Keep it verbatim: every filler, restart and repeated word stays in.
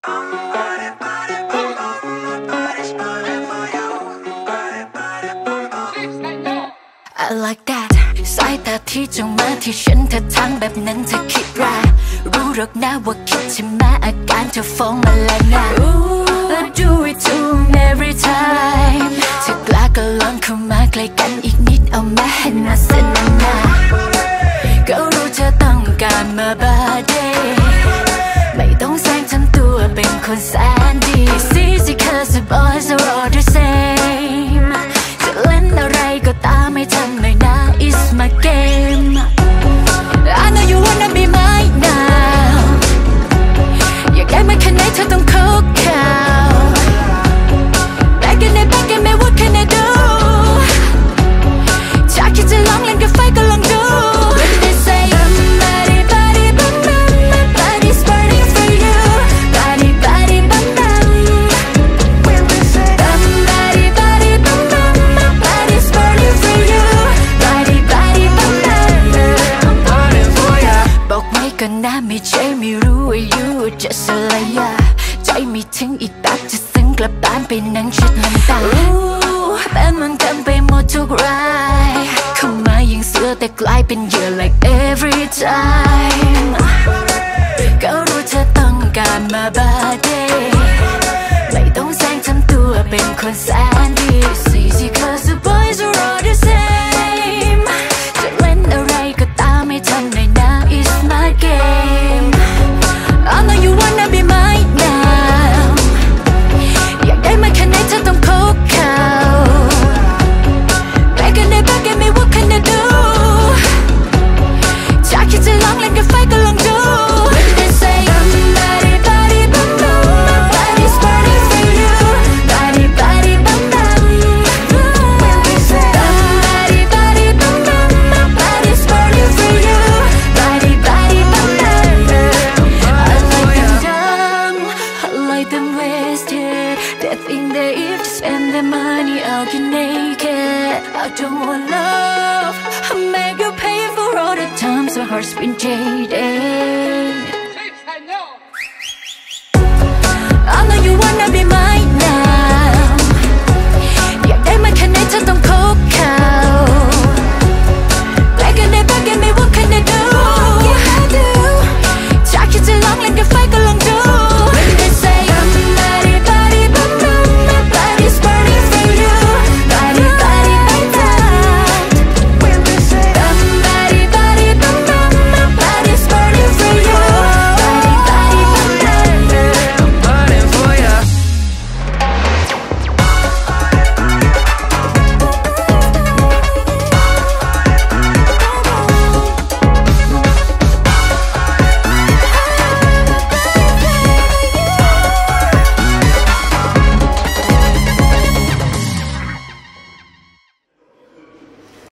I like that สายตาที่จ้องมาที่ฉันท่าทางแบบนั้นเธอคิดว่ารู้หรอกนะว่าคิดใช่ไหมอาการเธอฟ้องมาแล้วนะ I do it to me every time เธอกล้าก็ลองเข้ามาใกล้กันอีกนิดเอามาให้น่าสนนาก็รู้เธอต้องการมาบาดเดไม่ต้องแสงทำตัวเป็นคนแสนดี It's easy cause the boys are all the same จะเล่นอะไรก็ตามไม่ทำหน่อยนะ It's my game I know you wanna be mine now อยากได้มาแค่ไหนเธอต้องคุกเข่า Back in it back in me what can I do ถ้าคิดจะลองเล่นกับไฟก็ลองดู When they say body body bum bum my body's burning for you body body bum bum When they say body body bum bum my body's burning for you body body bum bum I'm burning for you บอกไว้ก่อนนะไม่ใช่ไม่รู้ว่า you just อะไรอะใจไม่ถึงอีกแป๊บจะซึ้งกลับบ้านไปนั่งเช็ดน้ำตาเป็นมันกันไปหมดทุกรายเข้ามายิงเสือแต่กลายเป็นเหยื่อ like every time ก็รู้เธอต้องการมาบาดเดไม่ต้องแสงทำตัวเป็นคนแสนดี It's easy cause the boys are all the same จะเล่นอะไรก็ตามไม่ทำหน่อยนะ It's my game I know you wanna be mine now อยากได้มาแค่ไหนเธอต้องคุกเข่า Back in it back in me what can I do ถ้าคิดจะลองเล่นกับไฟก็ลองดู When they say body body bum bum my body's burning for you body body bum bum When they say body body bum bum my body's burning for you body body bum bum I like them dumb I like them wasted They think that if you spend their money I'll get naked I don't want love I make you pay for all the times my heart's been jaded